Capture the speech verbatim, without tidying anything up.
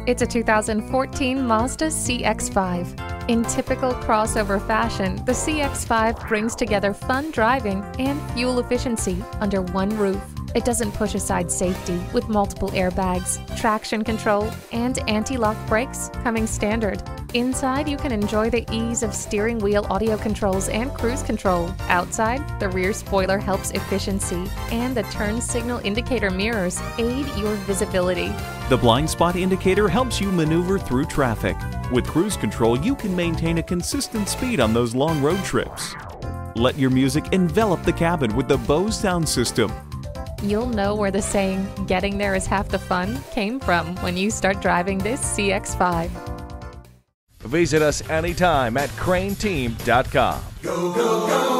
It's a two thousand fourteen Mazda C X five. In typical crossover fashion, the C X five brings together fun driving and fuel efficiency under one roof. It doesn't push aside safety with multiple airbags, traction control, and anti-lock brakes coming standard. Inside, you can enjoy the ease of steering wheel audio controls and cruise control. Outside, the rear spoiler helps efficiency, and the turn signal indicator mirrors aid your visibility. The blind spot indicator helps you maneuver through traffic. With cruise control, you can maintain a consistent speed on those long road trips. Let your music envelop the cabin with the Bose sound system. You'll know where the saying, "Getting there is half the fun," came from when you start driving this C X five. Visit us anytime at crane team dot com. Go, go, go!